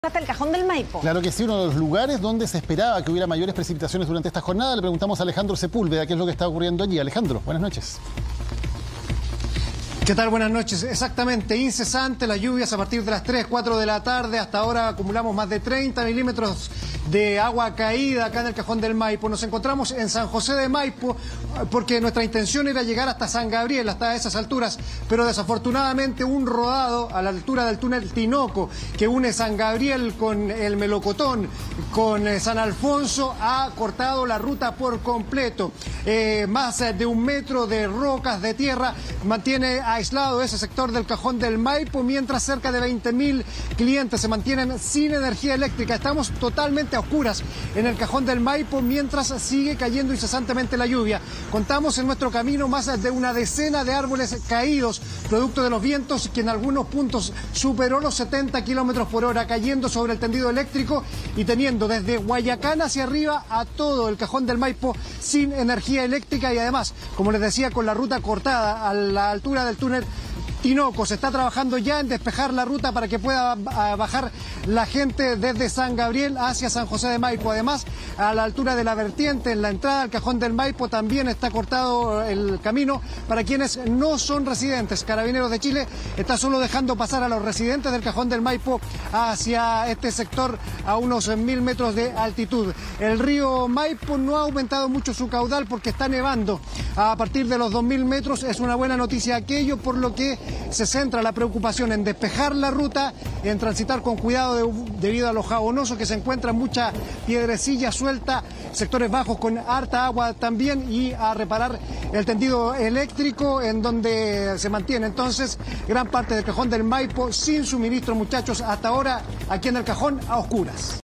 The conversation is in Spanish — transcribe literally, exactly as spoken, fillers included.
Hasta el Cajón del Maipo. Claro que sí, uno de los lugares donde se esperaba que hubiera mayores precipitaciones durante esta jornada. Le preguntamos a Alejandro Sepúlveda qué es lo que está ocurriendo allí. Alejandro, buenas noches. ¿Qué tal? Buenas noches. Exactamente, incesante las lluvias a partir de las tres, cuatro de la tarde. Hasta ahora acumulamos más de treinta milímetros de agua caída acá en el Cajón del Maipo. Nos encontramos en San José de Maipo porque nuestra intención era llegar hasta San Gabriel, hasta esas alturas, pero desafortunadamente un rodado a la altura del túnel Tinoco que une San Gabriel con el Melocotón, con San Alfonso, ha cortado la ruta por completo. Eh, más de un metro de rocas de tierra mantiene aislado ese sector del Cajón del Maipo, mientras cerca de veinte mil clientes se mantienen sin energía eléctrica. Estamos totalmente a oscuras en el Cajón del Maipo mientras sigue cayendo incesantemente la lluvia. Contamos en nuestro camino más de una decena de árboles caídos, producto de los vientos que en algunos puntos superó los setenta kilómetros por hora, cayendo sobre el tendido eléctrico y teniendo desde Guayacán hacia arriba a todo el Cajón del Maipo sin energía eléctrica y además, como les decía, con la ruta cortada a la altura del túnel Tinoco. Se está trabajando ya en despejar la ruta para que pueda bajar la gente desde San Gabriel hacia San José de Maipo. Además, a la altura de la vertiente, en la entrada al Cajón del Maipo, también está cortado el camino para quienes no son residentes. Carabineros de Chile está solo dejando pasar a los residentes del Cajón del Maipo hacia este sector a unos mil metros de altitud. El río Maipo no ha aumentado mucho su caudal porque está nevando a partir de los dos mil metros. Es una buena noticia aquello, por lo que se centra la preocupación en despejar la ruta, en transitar con cuidado de, debido a lo jabonoso que se encuentra mucha piedrecilla suelta, sectores bajos con harta agua también, y a reparar el tendido eléctrico en donde se mantiene entonces gran parte del Cajón del Maipo sin suministro, muchachos, hasta ahora aquí en el Cajón a oscuras.